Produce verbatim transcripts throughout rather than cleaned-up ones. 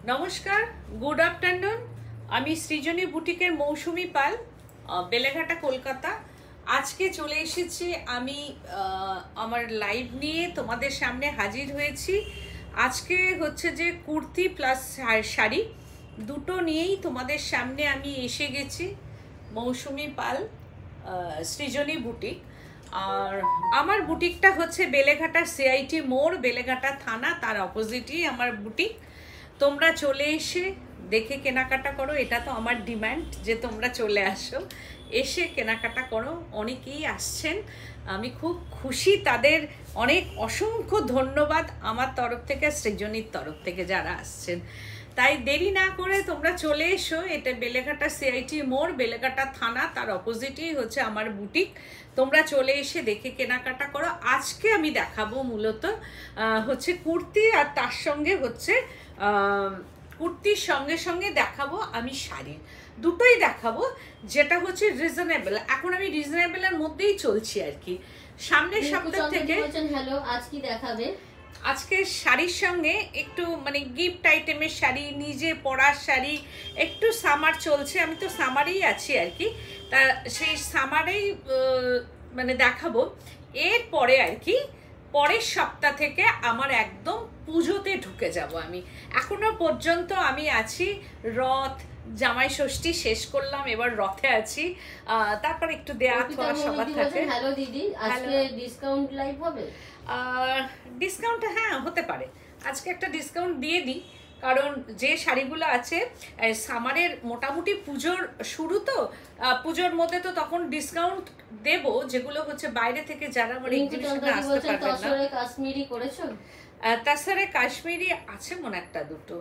নমস্কার, good afternoon. আমি সৃজনী বুটিকের মৌসুমি পাল, বেলেঘাটা, কলকাতা। আজকে চলে এসেছি আমি আমার লাইভ নিয়ে তোমাদের সামনে হাজির হয়েছি। আজকে হচ্ছে যে কুর্তি প্লাস শাড়ি দুটো নিয়েই তোমাদের সামনে আমি এসে গেছি। মৌসুমি পাল, সৃজনী বুটিক। আর আমার বুটিকটা হচ্ছে বেলেঘাটা সিআইটি মোড়, বেলেঘাটা থানা, তার অপোজিটই আমার বুটিক। তোমরা চলে এসে দেখে কেনাকাটা করো, এটা তো আমার ডিমান্ড যে তোমরা চলে আসো, এসে কেনাকাটা করো। অনেকেই আসছেন, আমি খুব খুশি, তাদের অনেক অসংখ্য ধন্যবাদ আমার তরফ থেকে, সৃজনীর তরফ থেকে যারা আসছেন। তাই দেরি না করে তোমরা চলে এসো। এটা বেলেঘাটা সিআইটি মোড়, বেলেঘাটা থানা, তার অপোজিটেই হচ্ছে আমার বুটিক। তোমরা চলে এসে দেখে কেনাকাটা করো। আজকে আমি দেখাবো মূলত হচ্ছে কুর্তি, আর তার সঙ্গে হচ্ছে কুর্তির সঙ্গে সঙ্গে দেখাবো আমি শাড়ি, দুটোই দেখাবো, যেটা হচ্ছে রিজনেবল। এখন আমি রিজনেবলের মধ্যেই চলছি আর কি। সামনের সপ্তাহ থেকে হ্যালো, আজ কি দেখাবে? আজকে শাড়ির সঙ্গে একটু মানে গিফট আইটেমের শাড়ি, নিজে পরার শাড়ি, একটু সামার চলছে, আমি তো সামারেই আছি আর কি, তা সেই সামারেই মানে দেখাবো। এরপরে আর কি পরের সপ্তাহ থেকে আমার একদম পুজোতে ঢুকে যাব আমি। এখনো পর্যন্ত আমি আছি রথ, জামাই ষষ্ঠী শেষ করলাম, এবার রথে আছি। তারপর একটু দেয়া থাকা সবার থাকে। হ্যালো দিদি, আজকে ডিসকাউন্ট লাইভ হবে? ডিসকাউন্ট হ্যাঁ হতে পারে, আজকে একটা ডিসকাউন্ট দিয়ে দিই, কারণ যে শাড়িগুলো আছে সামারের মোটামুটি পুজোর শুরু, তো পুজোর মধ্যে তো তখন ডিসকাউন্ট দেব, যেগুলো হচ্ছে বাইরে থেকে যারা আমার এক্সিবিশনে আসতে পারবে না। তাছাড়া কাশ্মীরি করেছো? তাছাড়া কাশ্মীরি আছে মনে একটা দুটো,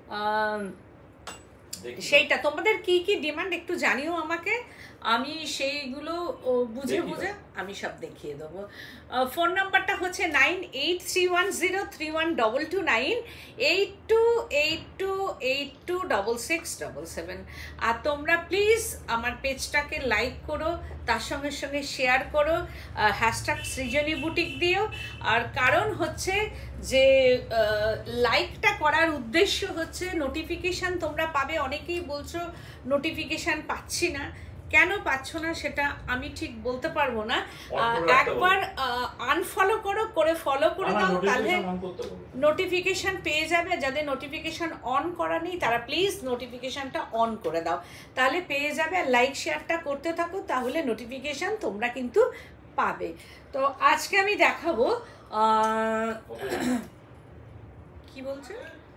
সেইটা তোমাদের কি কি ডিমান্ড একটু জানিও আমাকে, আমি সেইগুলো বুঝে বুঝে আমি সব দেখিয়ে দেবো। ফোন নাম্বারটা হচ্ছে nine eight three one zero three one double two nine, eight two eight two eight two double six double seven. আর তোমরা প্লিজ আমার পেজটাকে লাইক করো, তার সঙ্গে সঙ্গে শেয়ার করো, হ্যাশট্যাগ সৃজনী বুটিক দিও। আর কারণ হচ্ছে যে লাইকটা করার উদ্দেশ্য হচ্ছে নোটিফিকেশান তোমরা পাবে। অনেকেই বলছো নোটিফিকেশান পাচ্ছি না, কেন পাচ্ছ না সেটা আমি ঠিক বলতে পারবো না। একবার আনফলো করো, করে ফলো করে দাও, তাহলে নোটিফিকেশান পেয়ে যাবে। যাদের নোটিফিকেশান অন করা নেই তারা প্লিজ নোটিফিকেশানটা অন করে দাও, তাহলে পেয়ে যাবে। আর লাইক শেয়ারটা করতে থাকো, তাহলে নোটিফিকেশান তোমরা কিন্তু পাবে। তো আজকে আমি দেখাবো কি বলছো,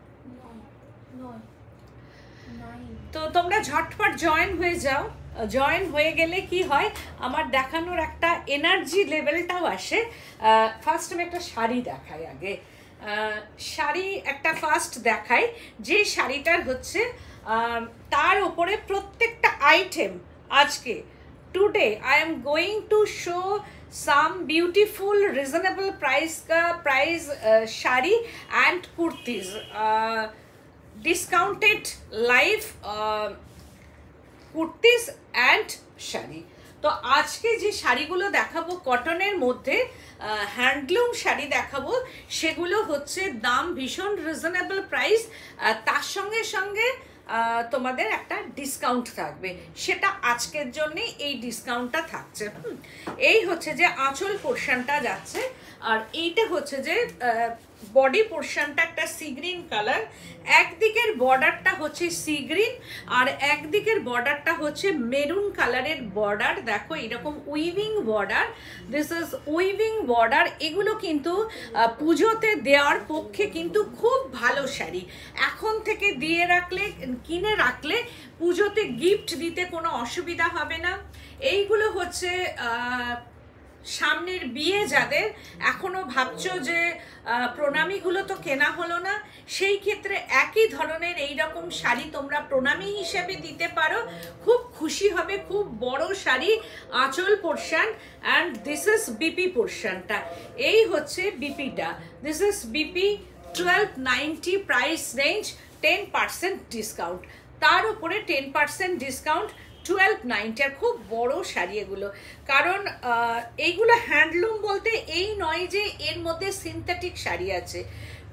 তো তোমরা ঝটপট জয়েন হয়ে যাও। জয়েন হয়ে গেলে কি হয়, আমার দেখানোর একটা এনার্জি লেভেলটাও আসে। ফার্স্ট আমি একটা শাড়ি দেখাই আগে, শাড়ি একটা ফার্স্ট দেখাই, যে শাড়িটার হচ্ছে তার উপরে প্রত্যেকটা আইটেম আজকে today I am going to show some beautiful reasonable price ka price uh, shari and kurtis, uh, discounted live uh, kurtis and sari. তো আজকে যে শাড়িগুলো দেখাবো কটনের মধ্যে, হ্যান্ডলুম শাড়ি দেখাবো, সেগুলো হচ্ছে দাম ভীষণ রিজনেবল প্রাইস, তার সঙ্গে সঙ্গে তোমাদের একটা ডিসকাউন্ট থাকবে, সেটা আজকের জন্যে এই ডিসকাউন্টটা থাকছে। এই হচ্ছে যে আঁচল পোর্শনটা যাচ্ছে, আর এইটা হচ্ছে যে বডি পোর্শনটা একটা সি গ্রিন কালার, একদিকের বর্ডারটা হচ্ছে সি গ্রিন আর একদিকের বর্ডারটা হচ্ছে মেরুন কালারের বর্ডার। দেখো এরকম weaving border, this is weaving border. এগুলো কিন্তু পুজোতে দেওয়ার পক্ষে কিন্তু খুব ভালো শাড়ি, এখন থেকে দিয়ে রাখলে, কিনে রাখলে পুজোতে গিফট দিতে কোনো অসুবিধা হবে না। এইগুলো হচ্ছে সামনের বিয়ে, যাদের এখনো ভাবছো যে প্রণামীগুলো তো কেনা হলো না, সেই ক্ষেত্রে একই ধরনের এই রকম শাড়ি তোমরা প্রণামী হিসেবে দিতে পারো, খুব খুশি হবে। খুব বড় শাড়ি, আঁচল portion, and this is BP পোর্শনটা। এই হচ্ছে বিপিটা, this is BP twelve ninety price range, ten percent discount, তার উপরে ten percent discount, twelve ninety. আর খুব বড় শাড়ি এগুলো, কারণ এইগুলো হ্যান্ডলুম বলতে এই নয় যে এর মধ্যে সিনথেটিক শাড়ি আছে,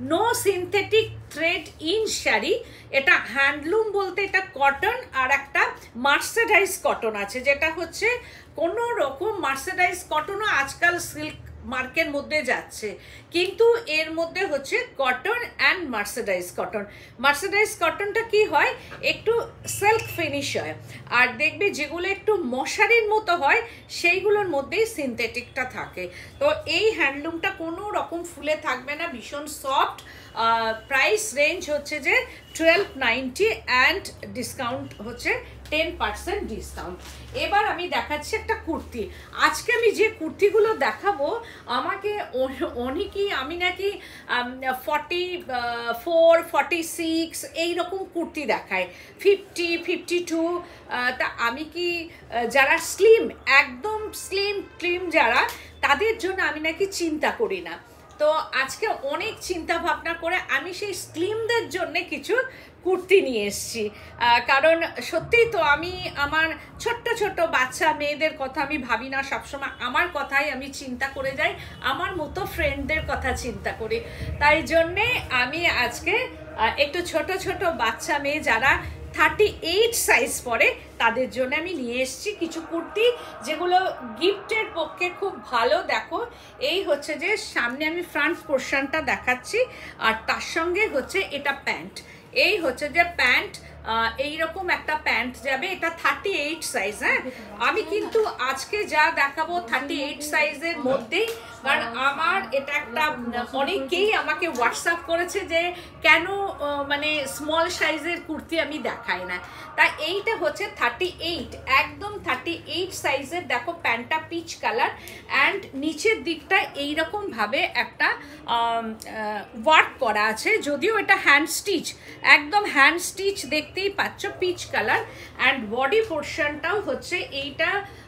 no synthetic thread in sari. এটা হ্যান্ডলুম বলতে এটা কটন, আর একটা মার্সেডাইজ কটন আছে, যেটা হচ্ছে কোনো রকম মার্সেডাইজ কটনও আজকাল সিল্ক মার্কের মধ্যে যাচ্ছে, কিন্তু এর মধ্যে হচ্ছে cotton and mercerise cotton. Mercerise কটনটা কি হয়, একটু সিল্ক ফিনিশ হয়, আর দেখবে যেগুলো একটু মশারির মতো হয় সেইগুলোর মধ্যেই সিনথেটিকটা থাকে। তো এই হ্যান্ডলুমটা কোনো রকম ফুলে থাকবে না, ভীষণ সফট। প্রাইস রেঞ্জ হচ্ছে যে টুয়েলভ নাইনটি অ্যান্ড ডিসকাউন্ট হচ্ছে টেন পার্সেন্ট ডিসকাউন্ট। এবার আমি দেখাচ্ছি একটা কুর্তি। আজকে আমি যে কুর্তিগুলো দেখাবো, আমাকে অনেকেই আমি নাকি ফর্টি ফোর ফর্টি সিক্স এইরকম কুর্তি দেখায়, ফিফটি ফিফটি টু। তা আমি কি যারা স্লিম, একদম স্লিম স্লিম যারা, তাদের জন্য আমি নাকি চিন্তা করি না। তো আজকে অনেক চিন্তা ভাবনা করে আমি সেই স্লিমদের জন্য কিছু কুর্তি নিয়ে এসেছি, কারণ সত্যিই তো আমি আমার ছোট্ট ছোট্ট বাচ্চা মেয়েদের কথা আমি ভাবি না, সবসময় আমার কথাই আমি চিন্তা করে যাই, আমার মতো ফ্রেন্ডদের কথা চিন্তা করি। তাই জন্যে আমি আজকে একটু ছোট ছোট বাচ্চা মেয়ে যারা থার্টি এইট সাইজ পরে, তাদের জন্য আমি নিয়ে এসেছি কিছু কুর্তি, যেগুলো গিফটের পক্ষে খুব ভালো। দেখো, এই হচ্ছে যে সামনে আমি ফ্রন্ট পোর্শনটা দেখাচ্ছি, আর তার সঙ্গে হচ্ছে এটা প্যান্ট। এই হচ্ছে যে প্যান্ট, এইরকম একটা প্যান্ট যাবে, এটা থার্টি এইট সাইজ। হ্যাঁ, আমি কিন্তু আজকে যা দেখাবো থার্টি এইট সাইজের মধ্যেই, কারণ আমার এটা একটা, অনেকেই আমাকে হোয়াটসঅ্যাপ করেছে যে কেন মানে স্মল সাইজের কুর্তি আমি দেখাই না। তা এইটা হচ্ছে থার্টি এইট, একদম থার্টি এইট সাইজের। দেখো প্যান্টটা পিচ কালার, অ্যান্ড নিচের দিকটা এইরকমভাবে একটা ওয়ার্ক করা আছে, যদিও এটা হ্যান্ড স্টিচ, একদম হ্যান্ড স্টিচ দেখতেই পাচ্ছ, পিচ কালার। অ্যান্ড বডি পোর্শনটাও হচ্ছে এইটা,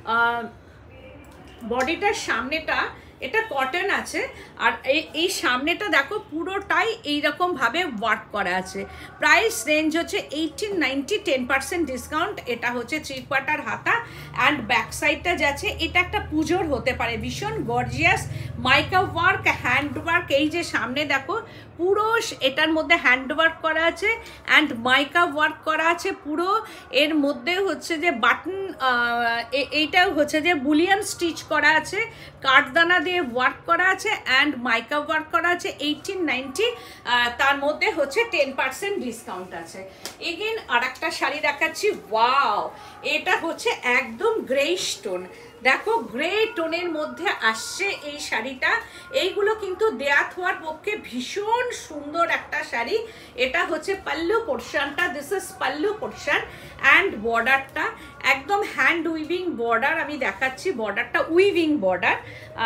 বডিটার সামনেটা এটা কটন আছে, আর এই সামনেটা দেখো পুরোটাই এইরকম ভাবে ওয়ার্ক করা আছে। প্রাইস রেঞ্জ হচ্ছে eighteen ninety, ten percent discount. এটা হচ্ছে থ্রি কোয়ার্টার হাতা, অ্যান্ড ব্যাক সাইডটা যাচ্ছে, এটা একটা পুজোর হতে পারে, ভীষণ gorgeous mica work, hand work. এই যে সামনে দেখো পুরো এটার মধ্যে হ্যান্ড ওয়ার্ক করা আছে, অ্যান্ড মাইকা ওয়ার্ক করা আছে পুরো। এর মধ্যে হচ্ছে যে বাটন, এইটাও হচ্ছে যে বুলিয়ান স্টিচ করা আছে, কাঠদানা দিয়ে ওয়ার্ক করা আছে, অ্যান্ড মাইকা ওয়ার্ক করা আছে। এইটিন নাইনটি, তার মধ্যে হচ্ছে টেন পার্সেন্ট ডিসকাউন্ট আছে। এগেন আর একটা শাড়ি দেখাচ্ছি, ওয়াও, এটা হচ্ছে একদম গ্রে স্টোন। দেখো গ্রে টোনের মধ্যে আসছে এই শাড়িটা। এইগুলো কিন্তু দেয়া থোয়ার পক্ষে ভীষণ সুন্দর একটা শাড়ি। এটা হচ্ছে পাল্লু পোর্শনটা, this is pallu portion, and বর্ডারটা একদম হ্যান্ড উইভিং বর্ডার। আমি দেখাচ্ছি বর্ডারটা, উইভিং বর্ডার,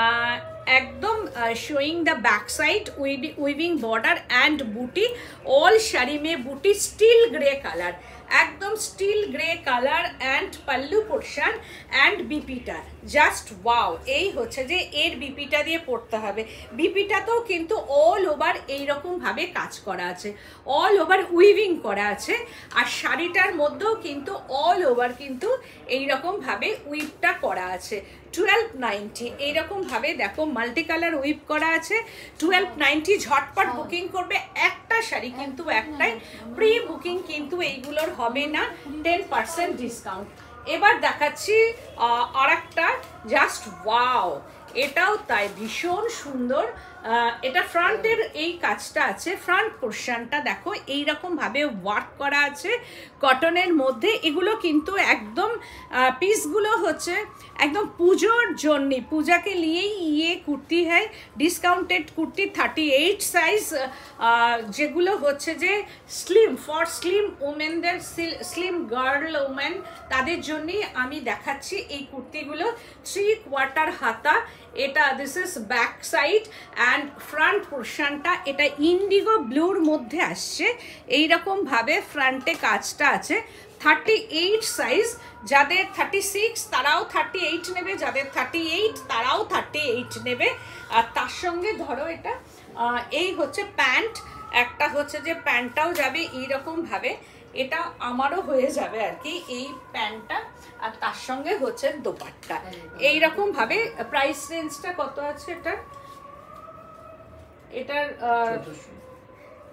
একদম showing the back side, weaving border and buti. All sari মে বুটি, স্টিল গ্রে কালার, একদম steel grey colour, and pallu portion and বিপিটা জাস্ট ওয়াও। এই হচ্ছে যে এর বিপিটা দিয়ে পড়তে হবে। বিপিটাতেও কিন্তু অল ওভার এইরকম ভাবে কাজ করা আছে, অল ওভার উইভিং করা আছে, আর শাড়িটার মধ্যেও কিন্তু অল ওভার কিন্তু এইরকম ভাবে উইভটা করা আছে। টুয়েলভ নাইনটি, এইরকম ভাবে দেখো মাল্টি কালার উইভ করা আছে। টুয়েলভ নাইনটি, ঝটপট বুকিং করবে। একটা শাড়ি কিন্তু একটাই, প্রি বুকিং কিন্তু এইগুলোর হবে না, টেন পার্সেন্ট ডিসকাউন্ট। এবার দেখাচ্ছি আর একটা, জাস্ট ওয়াও, এটাও তাই ভীষণ সুন্দর। এটা ফ্রন্টের এই কাজটা আছে, ফ্রন্ট পোর্শনটা দেখো এইরকম ভাবে ওয়ার্ক করা আছে কটনের মধ্যে। এগুলো কিন্তু একদম পিসগুলো হচ্ছে একদম পুজোর জন্য, পূজাকে নিয়েই ইয়ে কুর্তি হয়, discounted kurti, thirty eight size, যেগুলো হচ্ছে যে স্লিম, ফর স্লিম ওমেনদের, স্লিম গার্ল ওমেন, তাদের জন্যই আমি দেখাচ্ছি এই কুর্তিগুলো। থ্রি কোয়ার্টার হাতা, এটা this is back side, and front পোর্শনটা এটা ইন্ডিগো ব্লুর মধ্যে আসছে, এইরকম ভাবে ফ্রন্টে কাজটা আছে। থার্টি এইট সাইজ, যাদের থার্টি সিক্স তারাও থার্টি এইট নেবে, যাদের থার্টি এইট তারাও থার্টি এইট নেবে। আর তার সঙ্গে ধরো এটা, এই হচ্ছে প্যান্ট, একটা হচ্ছে যে প্যান্টটাও যাবে এইরকম ভাবে, এটা আমারও হয়ে যাবে আর কি এই প্যান্টটা, আর তার সঙ্গে হচ্ছে দোপাট্টা এইরকম ভাবে। প্রাইস রেঞ্জটা কত আছে এটার? এটার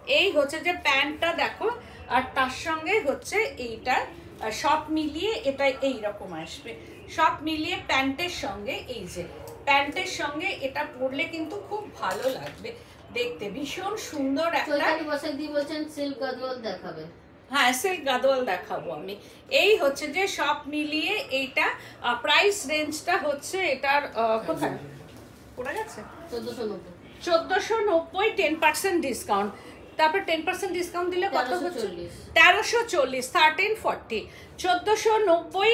এই হচ্ছে যে প্যান্টটা দেখো, আর তার সঙ্গে হচ্ছে এইটা সব মিলিয়ে এটা এইরকম আসবে, সব মিলিয়ে প্যান্টের সঙ্গে এই যে প্যান্টের সঙ্গে এটা পরলে কিন্তু খুব ভালো লাগবে দেখতে, ভীষণ সুন্দর একটা। চৈতালি বসাকদি বলছেন সিল্ক গাদোয়াল দেখাবে। হ্যাঁ, সিল্ক গাদোয়াল দেখাবো আমি। এই হচ্ছে যে সব মিলিয়ে এইটা প্রাইস রেঞ্জটা হচ্ছে এটার কোথায় পড়ে গেছে, চোদ্দশো নব্বই চোদ্দশো নব্বই টেন পার্সেন্ট ডিসকাউন্ট। তারপর টেন পার্সেন্ট ডিসকাউন্ট দিলে কত হচ্ছে? চল্লিশ তেরোশো চল্লিশ, থার্টিন ফর্টি। চোদ্দোশো নব্বই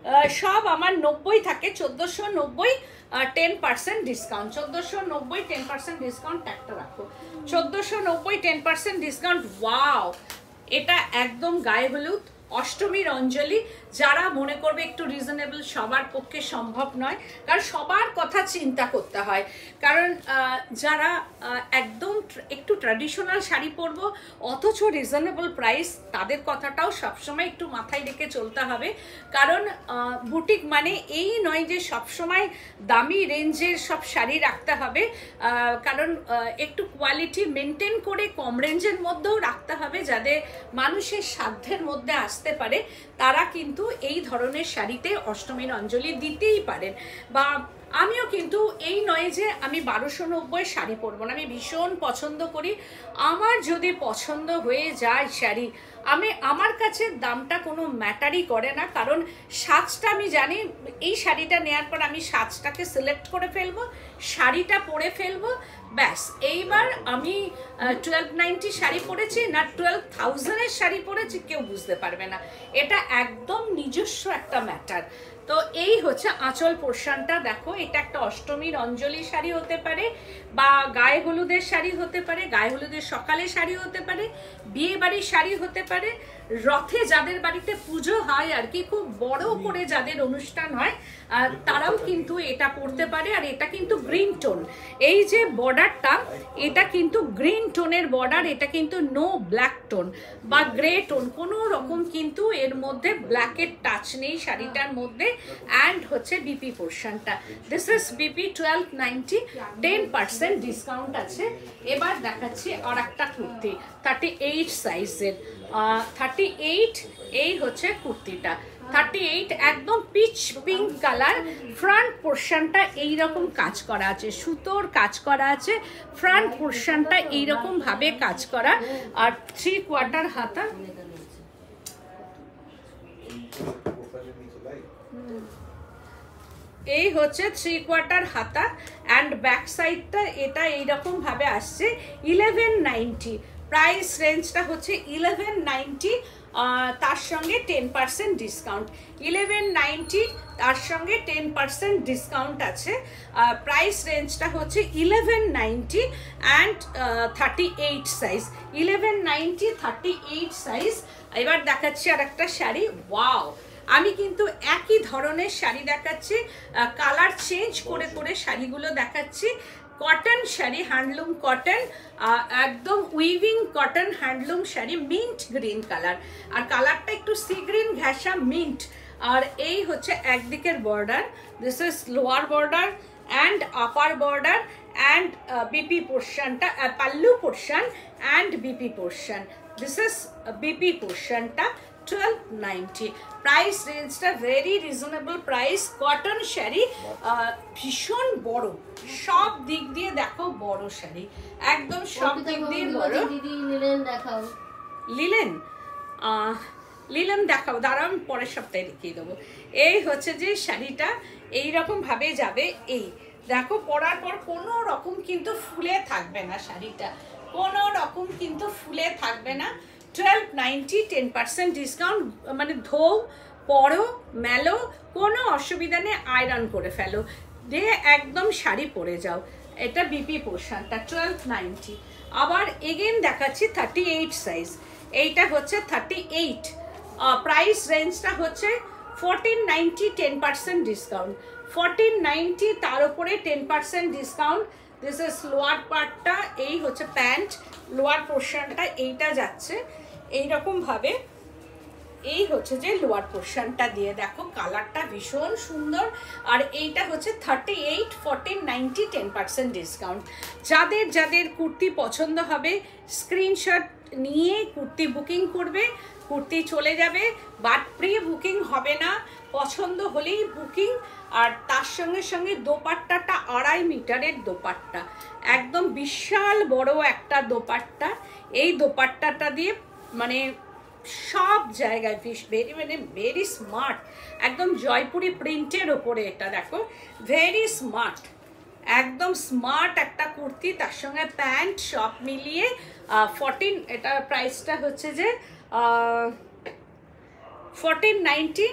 সব আমার নব্বই থাকে, চোদ্দোশো নব্বই টেন পার্সেন্ট ডিসকাউন্ট, চোদ্দোশো নব্বই টেন পার্সেন্ট ডিসকাউন্ট একটা রাখো, চোদ্দোশো নব্বই টেন পার্সেন্ট ডিসকাউন্ট। ওয়াও, এটা একদম গায়ে হলুদ অষ্টমীর অঞ্জলি। যারা মনে করবে একটু রিজনেবল, সবার পক্ষে সম্ভব নয়, কারণ সবার কথা চিন্তা করতে হয়। কারণ যারা একদম একটু ট্র্যাডিশনাল শাড়ি পরবো অথচ রিজনেবল প্রাইস, তাদের কথাটাও সবসময় একটু মাথায় রেখে চলতে হবে। কারণ বুটিক মানে এই নয় যে সবসময় দামি রেঞ্জের সব শাড়ি রাখতে হবে, কারণ একটু কোয়ালিটি মেনটেন করে কম রেঞ্জের মধ্যেও রাখতে হবে, যাদের মানুষের সাধ্যের মধ্যে আসতে পারে তারা কিন্তু এই ধরনের শাড়িতে অষ্টমীর অঞ্জলি দিতেই পারেন। বা আমিও কিন্তু এই নয় যে আমি বারোশো নব্বই শাড়ি পরবো না, আমি ভীষণ পছন্দ করি। আমার যদি পছন্দ হয়ে যায় শাড়ি, আমি আমার কাছে দামটা কোনো ম্যাটারই করে না, কারণ সাজটা আমি জানি এই শাড়িটা নেওয়ার পর আমি সাজটাকে সিলেক্ট করে ফেলবো, শাড়িটা পরে ফেলবো, ব্যাস। এইবার আমি টুয়েলভ নাইনটি শাড়ি পরেছি না টুয়েলভ থাউজেন্ডের শাড়ি পরেছি কেউ বুঝতে পারবে না, এটা একদম নিজস্ব একটা ম্যাটার। তো এই হচ্ছে আঁচল পোর্শনটা দেখো, এটা একটা অষ্টমীর অঞ্জলি শাড়ি হতে পারে, বা গায়ে হলুদের শাড়ি হতে পারে, গায়ে হলুদের সকালে শাড়ি হতে পারে, বিয়ে বাড়ির শাড়ি হতে পারে, রথে যাদের বাড়িতে পুজো হয় আর কি, খুব বড় করে যাদের অনুষ্ঠান হয় তারাও কিন্তু এটা পরতে পারে। আর এটা কিন্তু গ্রিন টোন, এই যে বর্ডারটা এটা কিন্তু গ্রিন টোনের বর্ডার, এটা কিন্তু নো ব্ল্যাক টোন বা গ্রে টোন, কোনো রকম কিন্তু এর মধ্যে ব্ল্যাকের টাচ নেই শাড়িটার মধ্যে। অ্যান্ড হচ্ছে বিপি পোর্শনটা, this is BP twelve ninety, ten percent discount আছে। এবার দেখাচ্ছি আর একটা কুর্তি থার্টি এইট সাইজের, থার্টি এইট, এই হচ্ছে কুর্তিটা থার্টি এইট, একদম পিচ পিঙ্ক কালার। ফ্রন্ট পোর্শনটা এইরকম কাজ করা আছে, সুতোর কাজ করা আছে, ফ্রন্ট পোর্শনটা এইরকম ভাবে কাজ করা, আর থ্রি কোয়ার্টার হাতা। এই হচ্ছে থ্রি কোয়ার্টার হাতা অ্যান্ড ব্যাক সাইডটা এটা এইরকম ভাবে আসছে। ইলেভেন নাইনটি প্রাইস রেঞ্জটা হচ্ছে ইলেভেন নাইনটি, তার সঙ্গে ten percent discount, eleven ninety তার সঙ্গে টেন পার্সেন্ট ডিসকাউন্ট আছে। প্রাইস রেঞ্জটা হচ্ছে eleven ninety and thirty eight size, eleven ninety thirty eight size. এবার দেখাচ্ছি আর একটা শাড়ি। ওয়াও, আমি কিন্তু একই ধরনের শাড়ি দেখাচ্ছি, কালার চেঞ্জ করে করে শাড়িগুলো দেখাচ্ছি। কটন শাড়ি, হ্যান্ডলুম কটন, একদম weaving cotton handloom sari, mint green colour, আর কালারটা একটু সি গ্রিন ঘেঁষা মিন্ট। আর এই হচ্ছে একদিকের border, this is lower border and upper border and BP পোর্শনটা, pallu portion and BP portion, this is BP পোর্শনটা টুয়েলভ নাইনটি। প্রাইস রেঞ্জটা very reasonable price. Cotton sari, ভীষণ বড়, সব দিক দিয়ে দেখো বড় শাড়ি, একদম সব দিক দিয়ে বড়। দিদি লিলেন দেখাও, লিলেন লিলেন দেখাও, দাঁড়াও আমি পরের সপ্তাহে দেখিয়ে দেবো। এই হচ্ছে যে শাড়িটা এইরকম ভাবে যাবে, এই দেখো পরার পর কোনো রকম কিন্তু ফুলে থাকবে না শাড়িটা, কোনো রকম কিন্তু ফুলে থাকবে না। Twelve ninety, ten percent discount, মানে ধোও পরো মেলো, কোনো অসুবিধা নেই, আয়রন করে ফেলো, দিয়ে একদম শাড়ি পরে যাও। এটা বিপি পোর্শনটা টুয়েলভ নাইনটি। আবার এগেন দেখাচ্ছি থার্টি এইট সাইজ, এইটা হচ্ছে থার্টি এইট, প্রাইস রেঞ্জটা হচ্ছে fourteen ninety, ten percent discount, fourteen ninety তার উপরে ten percent discount. This is lower পার্টটা, এই হচ্ছে প্যান্ট, লোয়ার পোর্শনটা এইটা যাচ্ছে এইরকম ভাবে। এই হচ্ছে যে লোয়ার পোর্শনটা দিয়ে দেখো কালারটা ভীষণ সুন্দর। আর এইটা হচ্ছে thirty eight fourteen ninety ten percent discount. যাদের যাদের কুর্তি পছন্দ হবে স্ক্রিনশট নিয়ে কুর্তি বুকিং করবে, কুর্তি চলে যাবে, বাট প্রি বুকিং হবে না, পছন্দ হলেই বুকিং। আর তার সঙ্গে সঙ্গে দোপাট্টাটা আড়াই মিটারের দোপাট্টা, একদম বিশাল বড় একটা দোপাট্টা। এই দোপাট্টাটা দিয়ে মানে সব জায়গায় ভেরি মানে ভেরি স্মার্ট, একদম জয়পুরি প্রিন্টের ওপরে এটা দেখো, ভেরি স্মার্ট, একদম স্মার্ট একটা কুর্তি। তার সঙ্গে প্যান্ট সব মিলিয়ে ফোরটিন, এটা প্রাইসটা হচ্ছে যে fourteen ninety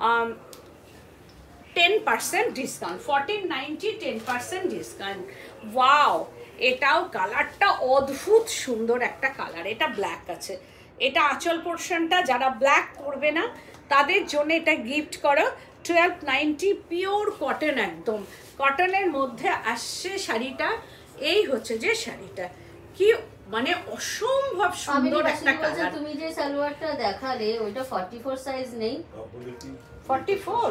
ten percent discount, fourteen ninety ten percent discount. Wow, এটাও কালারটা অদ্ভুত সুন্দর একটা কালার। এটা ব্ল্যাক আছে, এটা আঁচল পোর্শনটা যারা ব্ল্যাক পরবে না তাদের জন্য এটা গিফট করো। টুয়েলভ নাইনটি পিওর কটন, একদম কটনের মধ্যে আসছে শাড়িটা। এই হচ্ছে যে শাড়িটা, কি মানে অসম্ভব সুন্দর একটা কালার। তুমি যে সালোয়ারটা দেখালে ওইটা ফর্টি ফোর সাইজ নেই? ফর্টি ফোর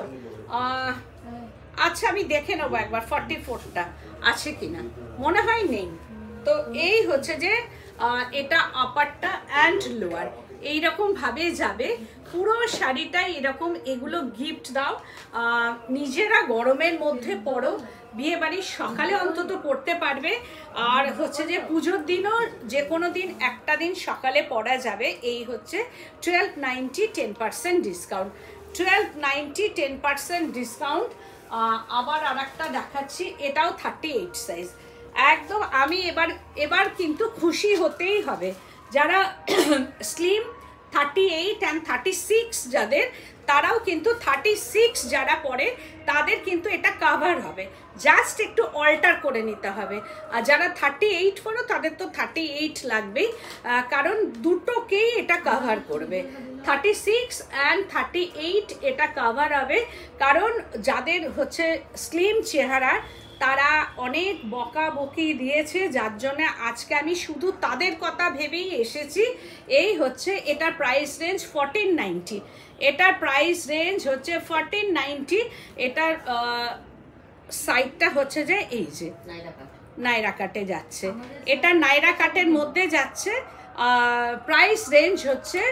আচ্ছা আমি দেখে নেবো একবার ফর্টি ফোরটা আছে কিনা, মনে হয় নেই। তো এই হচ্ছে যে এটা আপারটা অ্যান্ড লোয়ার এইরকম ভাবে যাবে পুরো শাড়িটাই এরকম। এগুলো গিফট দাও, নিজেরা গরমের মধ্যে পরো, বিয়ে বাড়ির সকালে অন্তত পরতে পারবে। আর হচ্ছে যে পুজোর দিনও যে কোনো দিন একটা দিন সকালে পরা যাবে। এই হচ্ছে twelve ninety ten percent discount, twelve ninety ten percent discount. আবার আর একটা দেখাচ্ছি, এটাও থার্টি এইট সাইজ একদম। আমি এবার এবার কিন্তু খুশি হতেই হবে, যারা slim thirty eight and thirty six যাদের, তারাও কিন্তু থার্টি সিক্স যারা পরে তাদের কিন্তু এটা কাভার হবে, জাস্ট একটু অল্টার করে নিতে হবে। আর যারা থার্টি এইট পড়ো তাদের তো থার্টি এইট লাগবেই, কারণ দুটোকেই এটা কাভার করবে। Thirty six and thirty eight এটা কাভার হবে, কারণ যাদের হচ্ছে স্লিম চেহারা তারা অনেক বকাবকি দিয়েছে, যার জন্য আজকে আমি শুধু তাদের কথা ভেবেই এসেছি। এই হচ্ছে এটার প্রাইস রেঞ্জ ফোরটিন নাইনটি, এটার প্রাইস রেঞ্জ হচ্ছে ফোরটিন নাইনটি। এটার সাইডটা হচ্ছে যে এই যে নাইরা কাটে যাচ্ছে, এটা নাইরা কাটের মধ্যে যাচ্ছে। প্রাইস রেঞ্জ হচ্ছে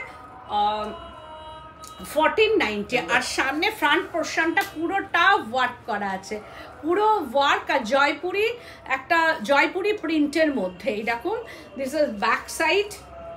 ফোরটিন নাইনটি। আর সামনে ফ্রন্ট পোর্শনটা পুরোটা ওয়ার্ক করা আছে, পুরো ওয়ার্ক। আর জয়পুরি একটা জয়পুরি প্রিন্টের মধ্যে এরকম। দিস ইজ ব্যাক সাইড,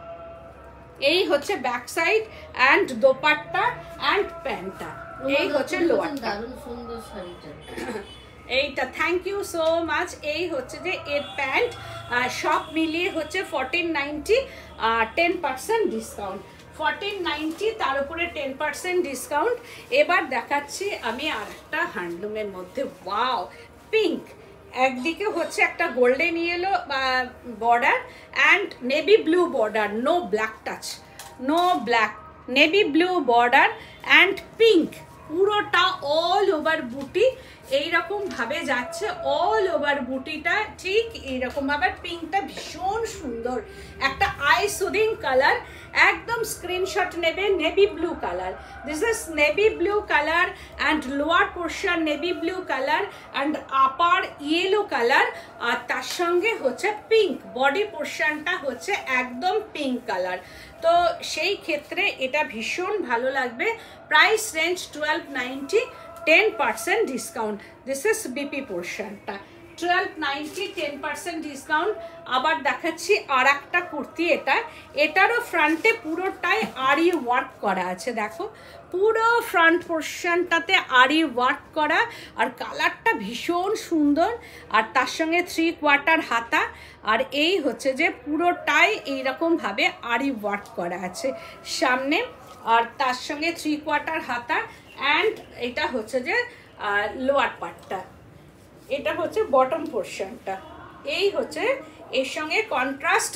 এই হচ্ছে back side and dupatta and প্যান্টটা। এই হচ্ছে লোয়ারটা, দারুণ সুন্দর শাড়িটা এইটা। Thank you so much. এই হচ্ছে যে এর প্যান্ট, সব মিলিয়ে হচ্ছে fourteen ninety, ten percent discount, fourteen ninety তার উপরে টেন পার্সেন্ট ডিসকাউন্ট। এবার দেখাচ্ছি আমি আর একটা হ্যান্ডলুমের মধ্যে, ওয়াও, পিঙ্ক, একদিকে হচ্ছে একটা golden yellow border and navy blue border, no black touch, no black, navy blue border and pink, পুরোটা অল ওভার বুটি এইরকম ভাবে যাচ্ছে, অল ওভার বুটিটা ঠিক এইরকম ভাবে। পিঙ্কটা ভীষণ সুন্দর, একটা আই সুদিং কালার, একদম স্ক্রিনশট নেবে। Navy blue colour, this is navy blue colour and lower portion navy blue colour and upper yellow colour. আর তার সঙ্গে হচ্ছে পিঙ্ক, বডি পোর্শনটা হচ্ছে একদম পিঙ্ক কালার। তো সেই ক্ষেত্রে এটা ভীষণ ভালো লাগবে। Price range twelve ninety, ten percent discount. This is BP পোর্শনটা, twelve ninety, ten percent discount. আবার দেখাচ্ছি আর একটা কুর্তি, এটা এটারও ফ্রন্টে পুরোটাই আরি ওয়ার্ক করা আছে, দেখো পুরো ফ্রন্ট পোর্শনটাতে আরি ওয়ার্ক করা। আর কালারটা ভীষণ সুন্দর, আর তার সঙ্গে থ্রি কোয়ার্টার হাতা। আর এই হচ্ছে যে পুরোটাই এইরকমভাবে আরি ওয়ার্ক করা আছে সামনে, আর তার সঙ্গে থ্রি কোয়ার্টার হাতা। অ্যান্ড এটা হচ্ছে যে লোয়ার পার্টটা, এটা হচ্ছে বটম পোর্শনটা। এই হচ্ছে এর সঙ্গে কন্ট্রাস্ট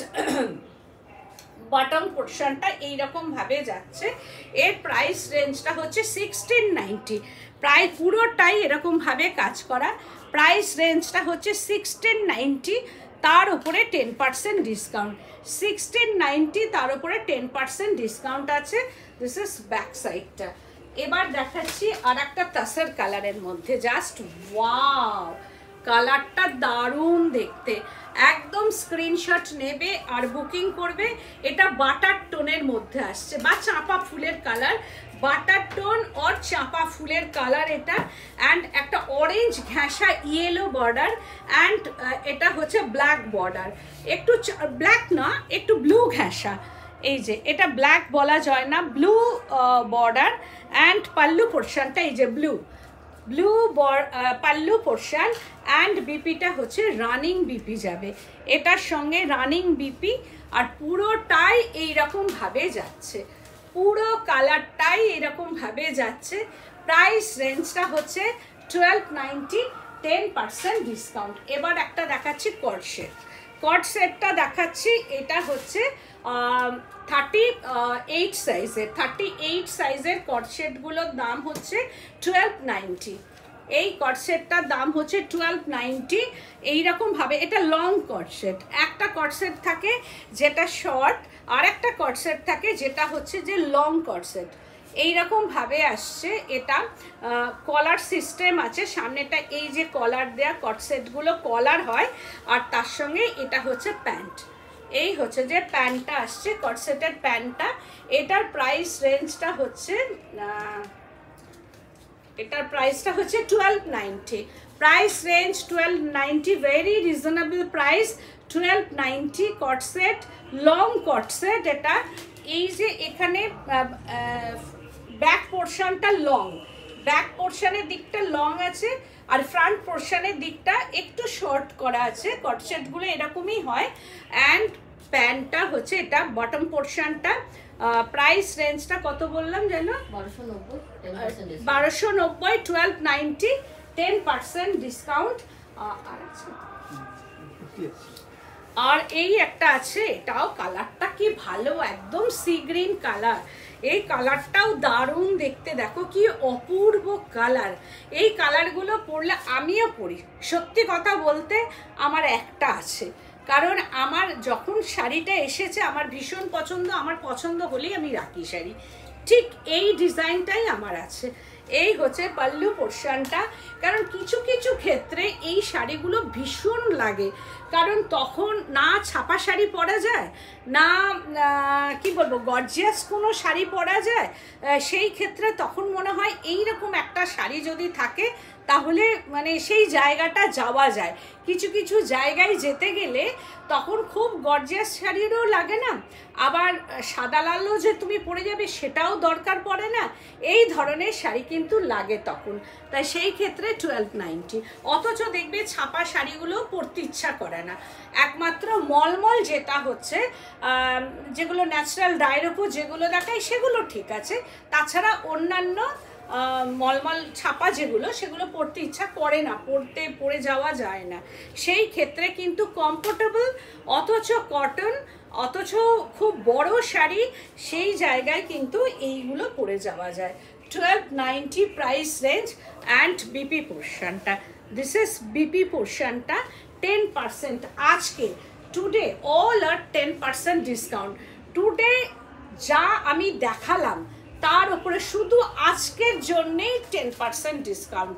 বটম পোর্শনটা এইরকম ভাবে যাচ্ছে। এর প্রাইস রেঞ্জটা হচ্ছে সিক্সটিন নাইনটি, প্রায় পুরোটাই এরকম ভাবে কাজ করা। প্রাইস রেঞ্জটা হচ্ছে সিক্সটিন নাইনটি, তার উপরে ten percent discount, sixteen ninety তার উপরে টেন পার্সেন্ট ডিসকাউন্ট আছে। দিস ইজ ব্যাক সাইডটা। এবার দেখাচ্ছি আর একটা তাসের কালারের মধ্যে, জাস্ট ওয়াও, কালারটা দারুণ দেখতে, একদম স্ক্রিনশট নেবে আর বুকিং করবে। এটা বাটার টোনের মধ্যে আসছে বা চাঁপা ফুলের কালার, বাটার টোন আর চাঁপা ফুলের কালার এটা, অ্যান্ড একটা অরেঞ্জ ঘেঁষা ইয়েলো বর্ডার, অ্যান্ড এটা হচ্ছে ব্ল্যাক বর্ডার, একটু ব্ল্যাক না একটু ব্লু ঘেঁষা, এই যে এটা ব্ল্যাক বলা যায় না, ব্লু বর্ডার, অ্যান্ড পাল্লু পোর্শনটা এই যে blue blue pallu portion, and বিপিটা হচ্ছে রানিং বিপি যাবে, এটার সঙ্গে রানিং বিপি, আর পুরোটাই এইরকমভাবে যাচ্ছে, পুরো কালারটাই এরকমভাবে যাচ্ছে। প্রাইস রেঞ্জটা হচ্ছে twelve ninety, ten percent discount. এবার একটা দেখাচ্ছি কট সেট, কট সেটটা দেখাচ্ছি, এটা হচ্ছে থার্টি এইট সাইজের, থার্টি এইট সাইজের কট সেটগুলোর দাম হচ্ছে টুয়েলভ নাইনটি। এই কট সেটটার দাম হচ্ছে টুয়েলভ নাইনটি। এইরকমভাবে এটা লং কট সেট, একটা কট সেট থাকে যেটা শর্ট, আর একটা কট সেট থাকে যেটা হচ্ছে যে লং কট সেট। এইরকমভাবে আসছে, এটা কলার সিস্টেম আছে, সামনেটা এই যে কলার দেয়া কট সেটগুলো কলার হয়, আর তার সঙ্গে এটা হচ্ছে প্যান্ট, এই হচ্ছে যে প্যান্টটা আসছে কট সেটের প্যান্টটা। এটার প্রাইস রেঞ্জটা হচ্ছে এটার প্রাইসটা হচ্ছে twelve ninety, price range twelve ninety, very reasonable price, twelve ninety cord set, long cord set এটা। এই যে এখানে ব্যাক পোর্শনটা লং, ব্যাক পোর্শনের দিকটা লং আছে, আর ফ্রন্ট পোর্শনের দিকটা একটু শর্ট করা আছে, কট সেটগুলো এরকমই হয়। অ্যান্ড প্যান্টটা হচ্ছে এটা বটম পোর্শনটা। প্রাইস রেঞ্জটা কত বললাম যেন, বারোশো নব্বই, twelve ninety, ten percent discount. আর এই একটা আছে, এটাও কালারটা কি ভালো, একদম সি গ্রিন কালার, এই কালারটাও দারুণ দেখতে, দেখো কি অপূর্ব কালার। এই কালারগুলো পরলে আমিও পরি, সত্যি কথা বলতে আমার একটা আছে, কারণ আমার যখন শাড়িটা এসেছে আমার ভীষণ পছন্দ, আমার পছন্দ হলেই আমি রাখি শাড়ি, ঠিক এই ডিজাইনটাই আমার আছে। এই হচ্ছে পাল্লু পোর্শনটা, কারণ কিছু কিছু ক্ষেত্রে এই শাড়িগুলো ভীষণ লাগে, কারণ তখন না ছাপা শাড়ি পরা যায়, না কি বলবো গর্জিয়াস কোনো শাড়ি পরা যায়, সেই ক্ষেত্রে তখন মনে হয় এইরকম একটা শাড়ি যদি থাকে তাহলে মানে সেই জায়গাটা যাওয়া যায়। কিছু কিছু জায়গায় যেতে গেলে তখন খুব গর্জিয়াস শাড়িরও লাগে না, আবার সাদা লালও যে তুমি পরে যাবে সেটাও দরকার পড়ে না, এই ধরনের শাড়ি কিন্তু লাগে তখন, তাই সেই ক্ষেত্রে টুয়েলভ নাইনটি। অথচ দেখবে ছাপা শাড়িগুলো পরতে ইচ্ছা করে না, একমাত্র মলমল যেটা হচ্ছে যেগুলো ন্যাচারাল ডায়ের ওপর যেগুলো দেখায় সেগুলো ঠিক আছে, তাছাড়া অন্যান্য মলমল ছাপা যেগুলো সেগুলো পরতে ইচ্ছা করে না, পরতে পরে যাওয়া যায় না, সেই ক্ষেত্রে কিন্তু কমফোর্টেবল, অথচ কটন, অথচ খুব বড় শাড়ি, সেই জায়গায় কিন্তু এইগুলো পরে যাওয়া যায়। Twelve ninety price range, and BP পোর্শনটা, দিস ইজ বিপি পোর্শনটা, টেন পার্সেন্ট আজকে টুডে অল আর টেন পার্সেন্ট ডিসকাউন্ট। টুডে যা আমি দেখালাম তার উপরে শুধু আজকের জন্যেই টেন পার্সেন্ট ডিসকাউন্ট,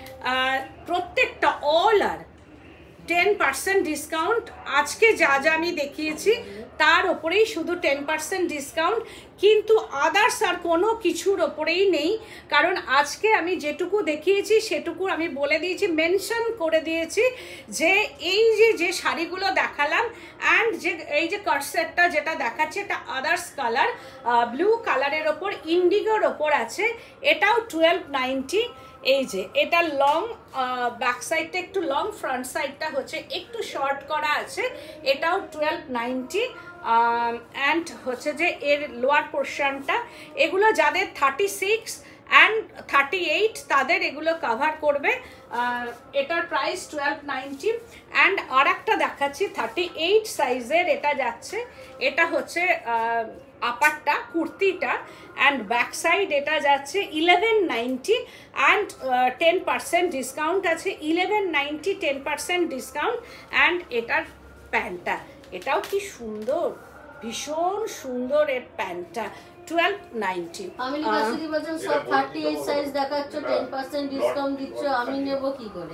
প্রত্যেকটা অল আর টেন পার্সেন্ট ডিসকাউন্ট। আজকে যা যা আমি দেখিয়েছি তার ওপরেই শুধু টেন পার্সেন্ট ডিসকাউন্ট, কিন্তু আদার্স আর কোনো কিছুর ওপরেই নেই, কারণ আজকে আমি যেটুকু দেখিয়েছি সেটুকু আমি বলে দিয়েছি, মেনশন করে দিয়েছি যে এই যে যে শাড়িগুলো দেখালাম, অ্যান্ড যে এই যে কাট সেটটা যেটা দেখাচ্ছে এটা আদার্স কালার, ব্লু কালারের ওপর ইন্ডিগোর ওপর আছে, এটাও টুয়েলভ নাইনটি। এই যে এটা লং, ব্যাক সাইডটা একটু লং, ফ্রন্ট সাইডটা হচ্ছে একটু শর্ট করা আছে, এটাও টুয়েলভ নাইনটি। অ্যান্ড হচ্ছে যে এর লোয়ার পোর্শনটা, এগুলো যাদের thirty six and thirty eight তাদের এগুলো কাভার করবে। এটার প্রাইস টুয়েলভ নাইনটি। অ্যান্ড আর একটা দেখাচ্ছি থার্টি এইট সাইজের, এটা যাচ্ছে, এটা হচ্ছে আপারটা কুর্তিটা, অ্যান্ড ব্যাক সাইড এটা যাচ্ছে eleven ninety, and ten percent discount আছে, eleven ninety ten percent discount. And এটার প্যান্টটা, এটাও কি সুন্দর, ভীষণ সুন্দর এর প্যান্টটা, টুয়েলভ নাইনটি। আমি লিখাশ্রী বলছেন সব থার্টি এইট সাইজ দেখাচ্ছ, টেন পার্সেন্ট ডিসকাউন্ট দিচ্ছ, আমি নেব কি করে?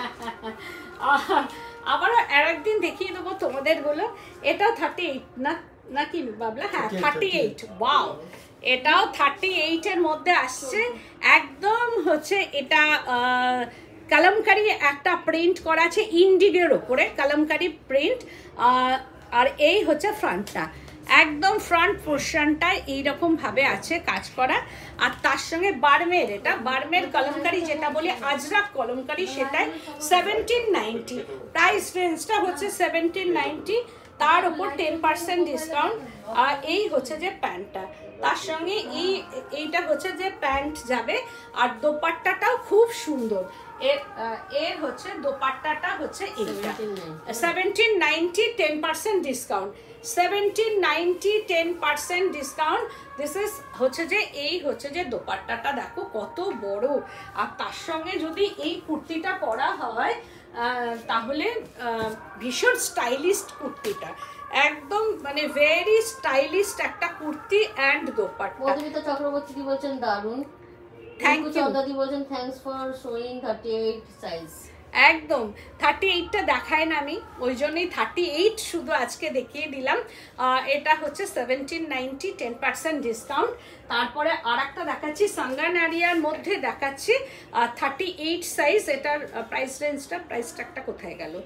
আবারও আর একদিন দেখিয়ে দেবো তোমাদের গুলো। এটাও থার্টি এইট না নাকি বাবলা? হ্যাঁ থার্টি এইট। ওয়াও, এটাও থার্টি এইট এর মধ্যে আসছে। একদম হচ্ছে এটা কালামকারি একটা প্রিন্ট করা আছে ইন্ডিগোর ওপরে, কালামকারি প্রিন্ট। আর এই হচ্ছে ফ্রন্টটা, একদম ফ্রন্ট পোর্শনটা এইরকম ভাবে আছে কাজ করা। আর তার সঙ্গে বার্মের, এটা বার্মের কলমকারি যেটা বলি আজরাক কলমকারি, সেটাই সেভেন্টিন নাইনটি প্রাইস রেঞ্জটা হচ্ছে সেভেন্টিন নাইনটি, তার উপর টেন পার্সেন্ট ডিসকাউন্ট। আর এই হচ্ছে যে প্যান্টটা, তার সঙ্গে এই এইটা হচ্ছে যে প্যান্ট যাবে। আর দোপাট্টাটাও খুব সুন্দর, এর এর হচ্ছে দোপাট্টাটা হচ্ছে এইটা seventeen ninety, ten percent discount, seventeen ninety ten percent discount. This is হচ্ছে যে এই হচ্ছে যে দোপাট্টাটা দেখো কত বড়। আর তার সঙ্গে যদি এই কুর্তিটা পরা হয় তাহলে ভীষণ স্টাইলিস্ট কুর্তিটা, একদম মানে ভেরি স্টাইলিস্ট একটা কুর্তি অ্যান্ড দোপাট্টা। মধুমিতা চক্রবর্তী কি বলছেন দারুন। Thank you. চন্দ্রাদি বলছেন thanks for showing thirty eight size. একদম থার্টি এইটটা দেখায় না আমি, ওই জন্যই থার্টি এইট শুধু আজকে দেখিয়ে দিলাম। এটা হচ্ছে seventeen ninety, ten percent discount. তারপরে আর একটা দেখাচ্ছি সাঙ্গানারিয়ার মধ্যে দেখাচ্ছি থার্টি এইট সাইজ। এটার প্রাইস রেঞ্জটা, প্রাইস ট্যাগটা কোথায় গেল?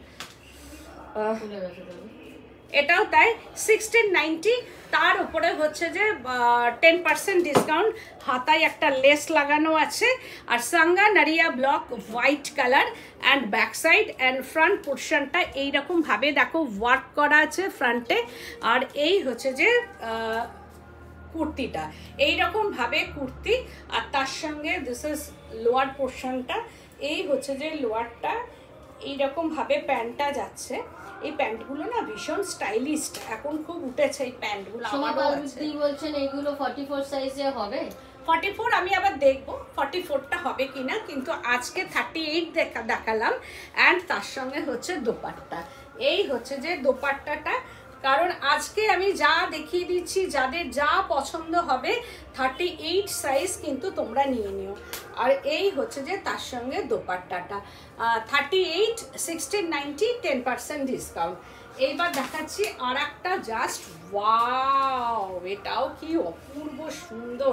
এটাও তাই সিক্সটিন নাইনটি, তার উপরে হচ্ছে যে টেন পার্সেন্ট ডিসকাউন্ট। হাতায় একটা লেস লাগানো আছে। আর Sanganeria block white colour and back side and front পোর্শনটা এইরকম ভাবে দেখো ওয়ার্ক করা আছে ফ্রন্টে। আর এই হচ্ছে যে কুর্তিটা এইরকম ভাবে কুর্তি, আর তার সঙ্গে দিস ইজ লোয়ার পোর্শনটা। এই হচ্ছে যে লোয়ারটা এইরকম ভাবে প্যান্টটা যাচ্ছে। এই প্যান্টগুলো না ভীষণ স্টাইলিস্ট, এখন খুব উঠেছে এই প্যান্টগুলো। আমারও আছে। বলছেন এইগুলো ফর্টি ফোর সাইজে হবে? ফর্টি ফোর আমি আবার দেখবো ফর্টি ফোরটা হবে কিনা, কিন্তু আজকে থার্টি এইট দেখা দেখালাম। অ্যান্ড তার সঙ্গে হচ্ছে দোপাট্টা, এই হচ্ছে যে দোপাট্টাটা। কারণ আজকে আমি যা দেখিয়ে দিচ্ছি, যাদের যা পছন্দ হবে থার্টি এইট সাইজ কিন্তু তোমরা নিয়ে নিও। আর এই হচ্ছে যে তার সঙ্গে দোপাট্টাটা thirty eight, sixteen ninety, ten percent discount. এইবার দেখাচ্ছি আর একটা জাস্ট ওয়াও, এটাও কি অপূর্ব সুন্দর,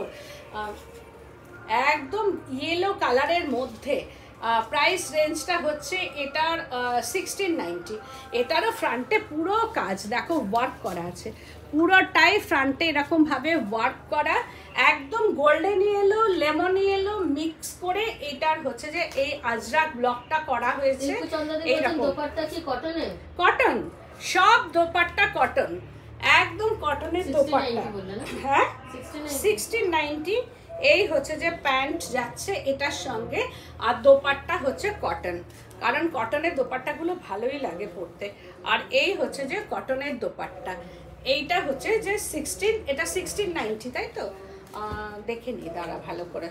একদম ইয়েলো কালারের মধ্যে। প্রাইস রেঞ্জটা হচ্ছে এটার সিক্সটিন নাইনটি। এটারও ফ্রন্টে পুরো কাজ দেখো ওয়ার্ক করা আছে, পুরোটাই ফ্রন্টে এরকমভাবে ওয়ার্ক করা, একদম golden yellow lemon yellow mix করে এটার হচ্ছে যে এই আজরাক ব্লকটা করা হয়েছে। এইরকম দোপাট্টা কি কটনের? কটন, সব দোপাট্টা কটন, একদম কটনের দোপাট্টা। হ্যাঁ সিক্সটিন নাইনটি। এই হচ্ছে যে প্যান্ট যাচ্ছে এটার সঙ্গে, আর দোপাট্টা হচ্ছে কটন, কারণ কটনের দোপাট্টাগুলো ভালোই লাগে পরতে। আর এই হচ্ছে যে কটনের দোপাট্টা, এইটা হচ্ছে যে সিক্সটিন, এটা সিক্সটিন নাইনটি তাই তো? দেখে নি দাঁড়া ভালো করে।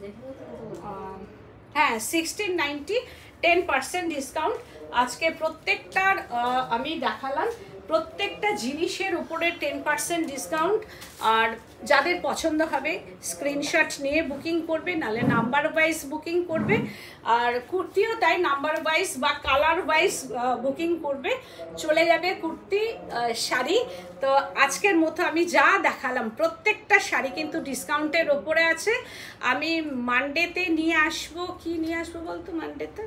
হ্যাঁ sixteen ninety, ten percent discount. আজকে প্রত্যেকটার আমি দেখালাম, প্রত্যেকটা জিনিসের উপরে টেন পার্সেন্ট ডিসকাউন্ট। আর যাদের পছন্দ হবে স্ক্রিনশট নিয়ে বুকিং করবে, নাহলে নাম্বার ওয়াইজ বুকিং করবে। আর কুর্তিও তাই নাম্বার ওয়াইজ বা কালার ওয়াইজ বুকিং করবে, চলে যাবে কুর্তি শাড়ি। তো আজকের মতো আমি যা দেখালাম প্রত্যেকটা শাড়ি কিন্তু ডিসকাউন্টের ওপরে আছে। আমি মানডেতে নিয়ে আসবো, কি নিয়ে আসবো বলতো মানডেতে?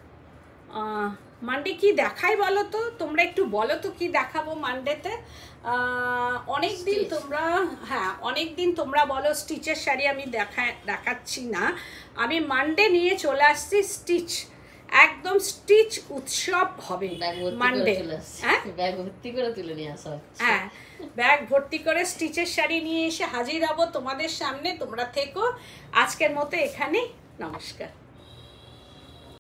মানডে কি দেখাই বলো তো, তোমরা একটু বলো তো কি দেখাবো মানডেতে। অনেক দিন তোমরা, হ্যাঁ অনেক দিন তোমরা বলো স্টিচের শাড়ি আমি দেখা দেখাচ্ছি না। আমি মানডে নিয়ে চলে আসছি স্টিচ, একদম স্টিচ উৎসব হবে মানডে। হ্যাঁ ব্যাগ ভর্তি করে তুলে নিয়ে আসা, হ্যাঁ ব্যাগ ভর্তি করে স্টিচের শাড়ি নিয়ে এসে হাজির হব তোমাদের সামনে। তোমরা থেকো, আজকের মতো এখানে, নমস্কার।